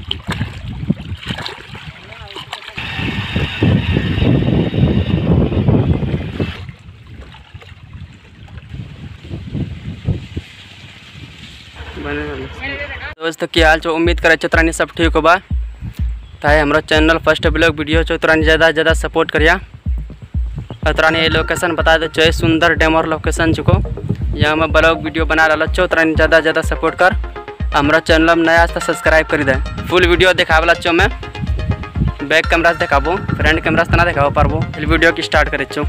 दोस्तों की हाल उम्मीद करे तोरानी सब ठीक होबा। ताए हमारा चैनल फर्स्ट ब्लॉग वीडियो तोरानी ज़्यादा सपोर्ट करिया। और तोरानी ये लोकेशन बता दे चो सुंदर डैम और लोकेशन चुको यहाँ में ब्लॉग वीडियो बना रहा चो तोरानी ज़्यादा सपोर्ट कर। हमारा चैनल में नया तो सब्सक्राइब कर दे। फुल वीडियो देखा चो मैं बैक कैमरा से देखाबो, फ्रंट कैमरा से ना देखा पारबो। वीडियो की स्टार्ट करे चो।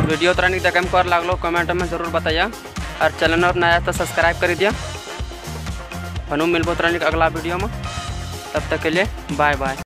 वीडियो तरानी देखम कर लागलो कमेंट में ज़रूर बताइए और चैनल और नया तो सब्सक्राइब कर दिया। हनु मिलबो तरानी अगला वीडियो में, तब तक के लिए बाय बाय।